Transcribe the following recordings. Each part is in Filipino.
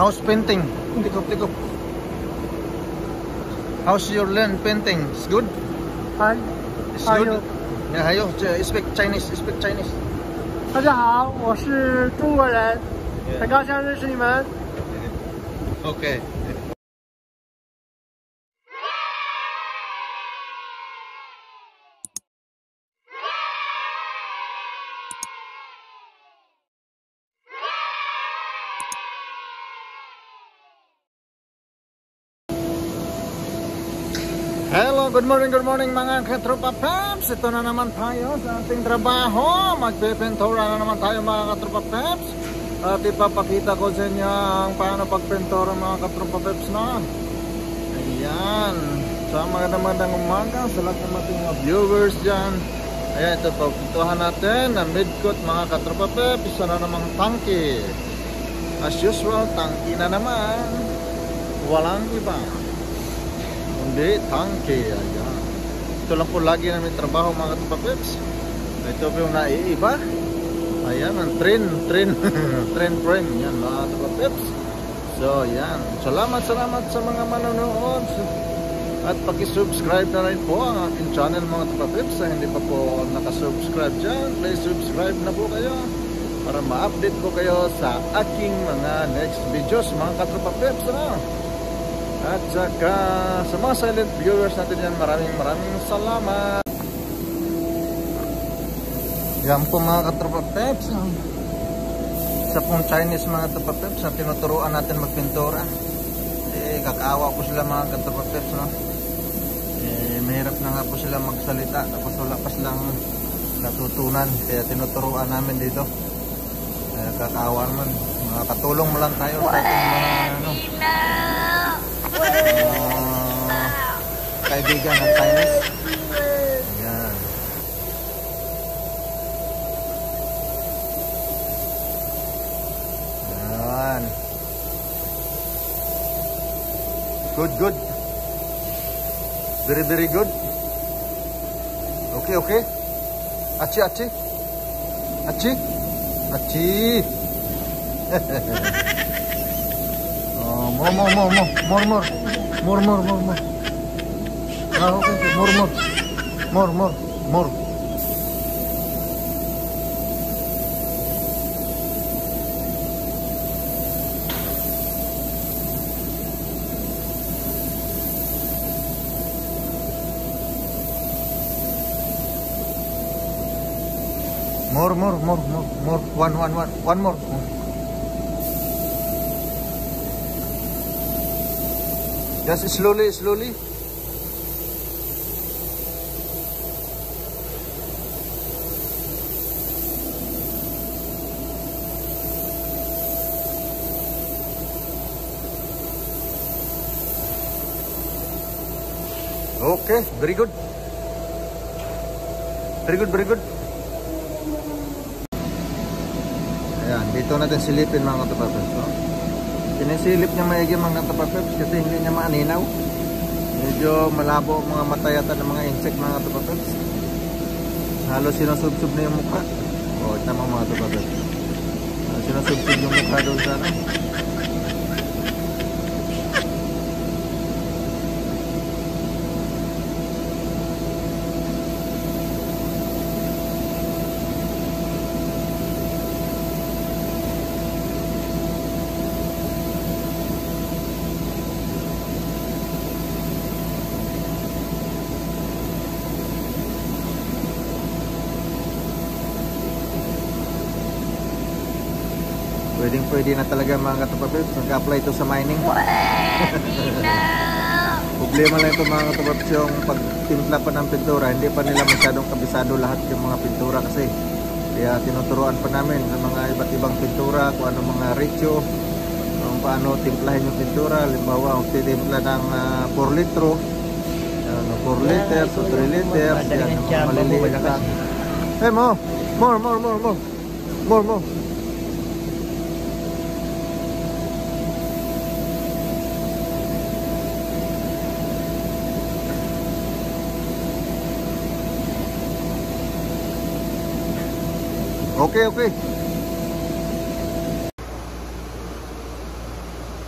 How's painting? Tikop. How's your learn painting? It's good? Hi. It's good? Yeah, 还有 speak Chinese. 大家好，我是中国人，很高兴认识你们。 Okay. Hello, good morning mga katropa peps. Ito na naman tayo sa ating trabaho. Magpipintura na naman tayo mga katropa peps. At ipapakita ko sa inyo ang paano pagpintura mga katropa peps na. Ayan. So magandang umaga sa lahat ng ating mga viewers dyan. Ayan, ito pagpintuhan natin na mid-coat mga katropa peps. Isa na namang tangke. As usual, tangke na naman. Walang iba. Hindi, tangke. Ayan. Ito lang po lagi namin trabaho mga katropa-peps. Ito po yung naiiba. Ayan, ang train frame. Yan mga katropa-peps. So, yan. Salamat sa mga manonood. At pakisubscribe na rin po ang aking channel mga katropa-peps. Sa hindi pa po nakasubscribe dyan, please subscribe na po kayo para ma-update po kayo sa aking mga next videos mga katropa-peps. At saka sa mga silent viewers natin yan, maraming salamat. Yan po mga katropa peps. Sa pong Chinese mga katropa peps na tinuturuan natin magpintura. Kakaawa po sila mga katropa peps, no? Mahirap na nga po sila magsalita. Tapos wala pa silang natutunan. Kaya tinuturuan namin dito. Kakaawa naman. Mga katulong mo lang tayo sa ating mga kaibigan ng Chinese. Ayan. Ayan. Good. Very good. Okay. Achi. Oh, more. Ah, okay. More. One more. Just slowly. Okay, very good. Ayan, dito natin silipin mga katropa-peps, no? Sinisilip niya maigi mga katropa-peps kasi hindi niya maaninaw. Medyo malabo mga mata yata ng mga insect mga katropa-peps. Halos sinusubsub na yung mukha. O, tama mga katropa-peps. Sinusubsub yung mukha doon sana. Pwede na talaga mga katropa-peps. Nag-apply ito sa mining. Problema lang ito mga katropa-peps, yung pagtimpla pa ng pintura. Hindi pa nila masyadong kabisado lahat yung mga pintura kasi. Kaya tinuturuan pa namin sa mga iba't ibang pintura, kung ano mga ratio, kung paano timplahin yung pintura. Halimbawa, kung titimpla ng 4 litro, 4 liters o 3 liters, yan yung mga maliliit lang. Hey, more. Okay.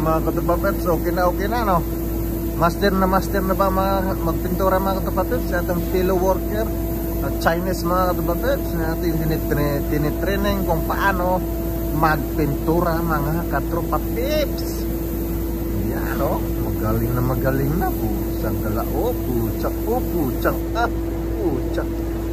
mga katropa-peps, okay na no. Master na ba magpintura mga katropa-peps sa atong fellow worker at Chinese mga katropa-peps na ating tinitraining kung paano magpintura mga katropa-peps. Yan no, magaling na pusang kala. Pucak pucak.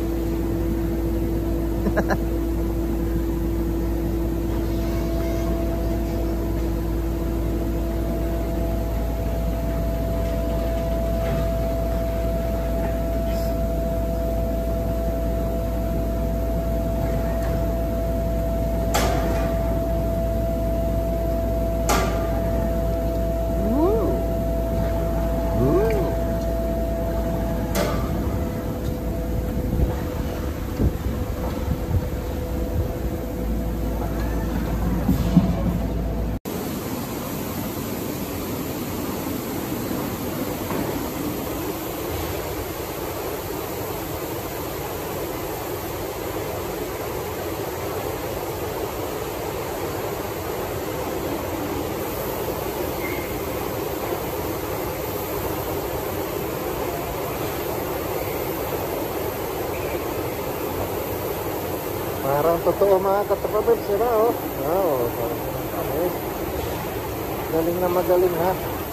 Parang totoo mga katropa-peps, sila oh. Parang kami. Galing na magaling ha.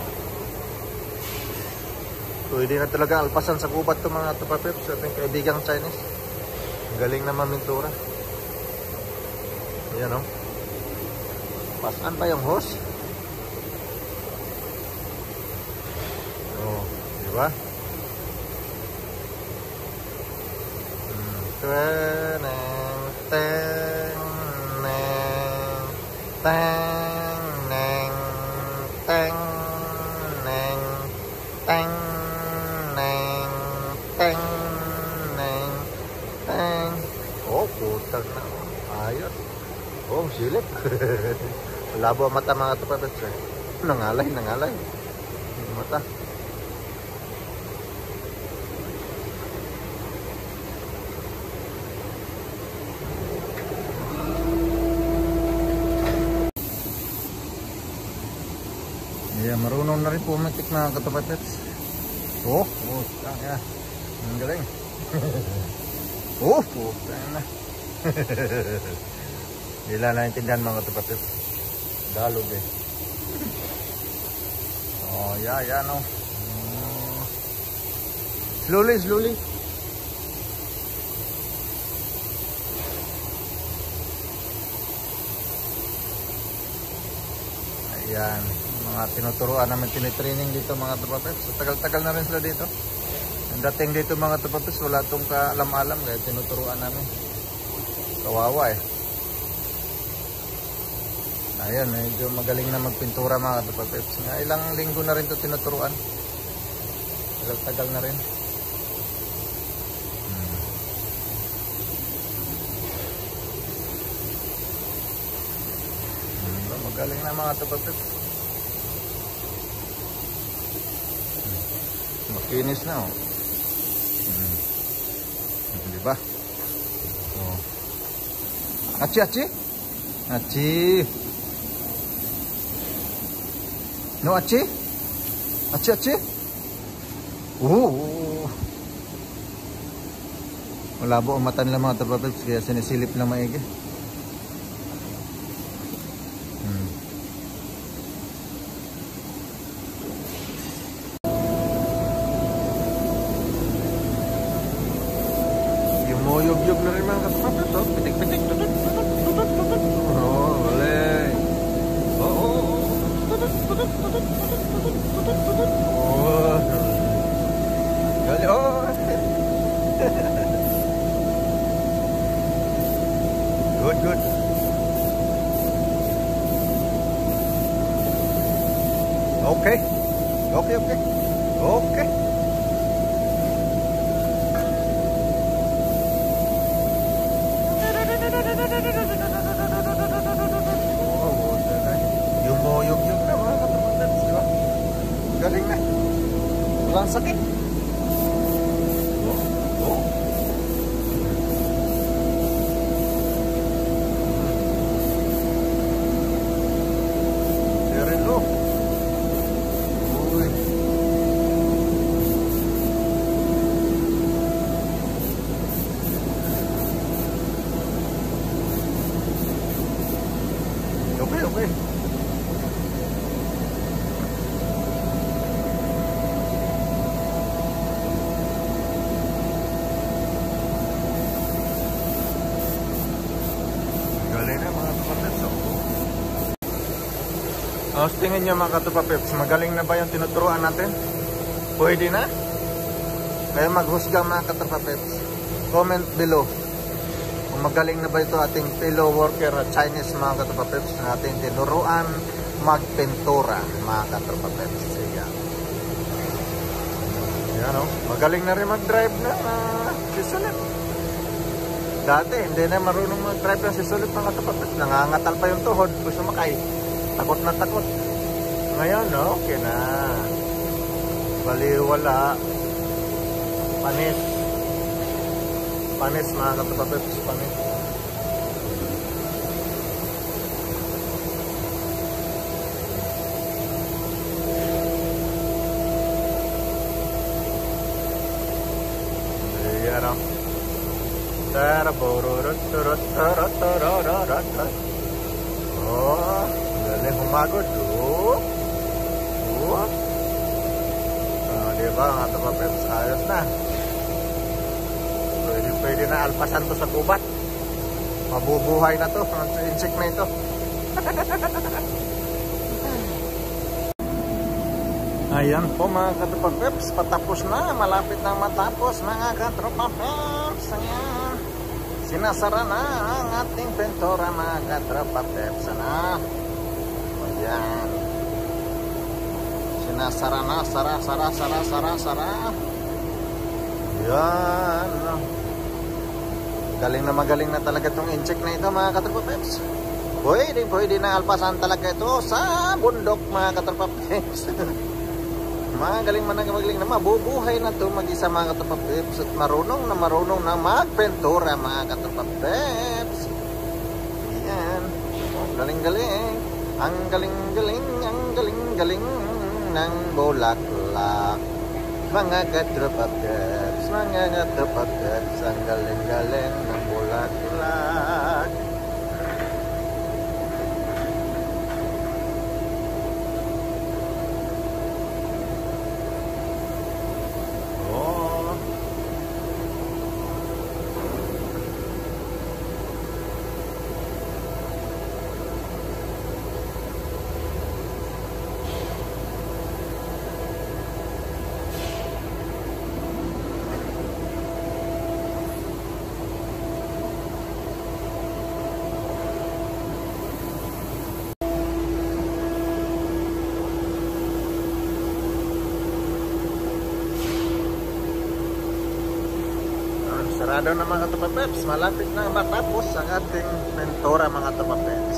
Pwede na talaga alpasan sa kubat to mga katropa-peps, ating kaibigang Chinese. Galing na mamintura. Ayan oh. Pasan pa yung hose. Oh, diba? Oh, putang na. Ayos. Oh, silip. Labo ang mata mga katropa-peps eh. Nangalay. Mata. Yeah, marunong na rin pumatik mga katropa-peps. Oh, yeah. Ang galing. Putang na. Hindi lang naintindihan mga katropa-peps. Dalog eh. Oh, yeah, no. Slowly. Ayan. Mga tinuturuan namin, tinitraining dito mga katropa-peps. Tagal-tagal na rin sila dito. Ang dating dito mga katropa-peps, wala itong kaalam-alam kaya tinuturuan namin. Kawawa eh. Ayan, medyo magaling na magpintura mga katropa-peps. Ilang linggo na rin ito tinuturuan. Tagal-tagal na rin. Magaling na mga katropa-peps. Makinis na oh. Diba? Oh. Achi. No, achi. Malabo ang mata nila mga katropa-peps kaya sinisilip lang maigi. Yug-yug na rin mga katropa-peps oh. Pitik-pitik. Oh, boleh. Oh. Gali oh. Good. Okay. Yug-yug na mga katropa-peps, di ba? Galing na. Walang sakit. Very low. Tapos tingin nyo mga katropa peps, magaling na ba yung tinuturuan natin? Pwede na? Kaya maghusga mga katropa peps. Comment below kung magaling na ba ito ating fellow worker na Chinese mga katropa peps na ating tinuruan magpintura mga katropa peps. Yan o, magaling na rin mag-drive na si Sulit. Dati hindi na marunong mag-drive na si Sulit mga katropa peps. Nangangatal pa yung tuhod, gusto makay. Takot na takot. Ngayon, okay na. Baliwala. Panis. Panis mga katropa peps. Panis. Ayan o. Oh, galing humagod. Diba mga katropa peps, ayos na. Pwede na alpasan to sa gubat. Mabubuhay na to ang insect na ito. Ayan po mga katropa peps, patapos na, malapit na matapos mga katropa peps. Ayan, sinasara na ang ating pintura mga katropa peps. Ayan, sinasara na, sara. Ayan, galing na magaling na talaga itong insect na ito mga katropa peps. Pwede na alpasan talaga ito sa bundok mga katropa peps. Magaling na mabubuhay na to mag-isa mga katropa peps at marunong na magpintura mga katropa peps. Ayan, galing. Ang galing ng bulaklak mga katropa peps, ang galing ng bulaklak. Sarado na mga katropa peps, malapit na matapos ang ating pintura mga katropa peps.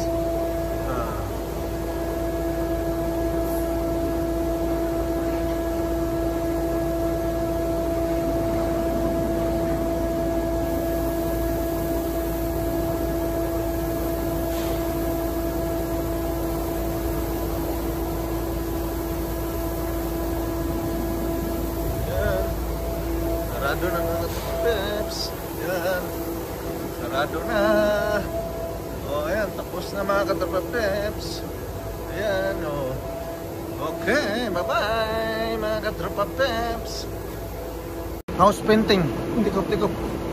Sarado na mga katropa peps. Yan, sarado na. Ayan, tapos na mga katropa peps. Ayan, okay, bye-bye mga katropa peps. House painting, tikop.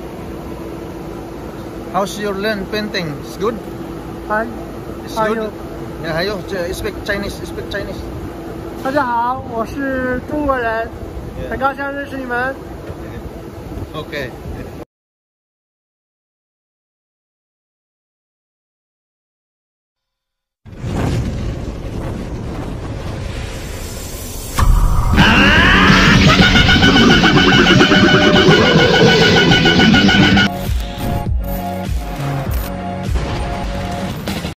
How's your land painting? It's good? Hi. It's good? Yeah, hayo, speak Chinese. 大家好，我是中国人，很高兴认识你们。 Okay.